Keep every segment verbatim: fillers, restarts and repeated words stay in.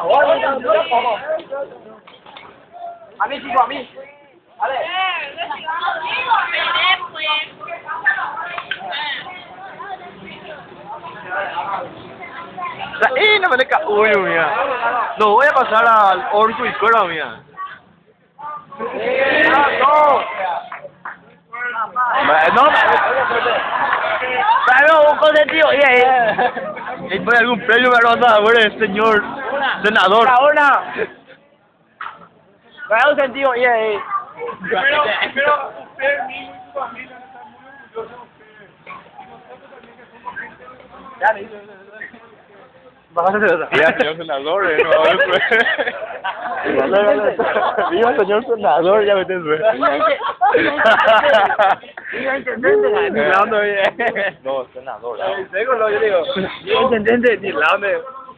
A mí, chico, a mí. Vale. ¡Eh! No me le cago, mía. Lo voy a pasar al orco y cora, mía. No, pero un consentido, y ahí. ¿Y por algún premio me lo anda, güey, señor senador? Ahora. Para un sentido, y ahí. Pero, pero usted mismo y su familia están muy orgullosos de ustedes. Y nosotros también que somos gente de... Ya le hice. Viva señor senador, eh, no, viva señor senador, ya vete Viva intendente, ni la onda, no, senador. Tengo lo yo digo. Viva intendente, ni la onda.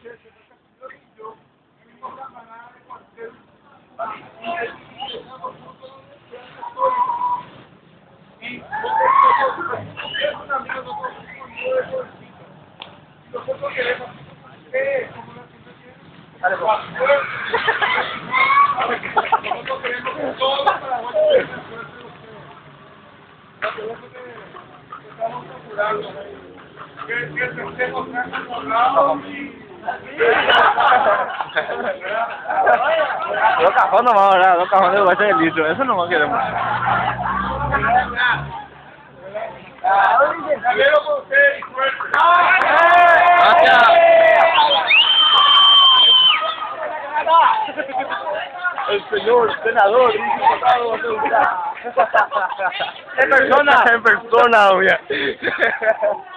Nosotros queremos que, como la Dale, pues. nosotros queremos que todos los paraguayos estamos procurando que que el festejo sea controlado y Dos cajones nomás, ¿verdad? Dos cajones de hueso de litro, eso nomás queremos. Salero con usted y fuerte. El señor senador, diputado, en persona, en persona, obvia.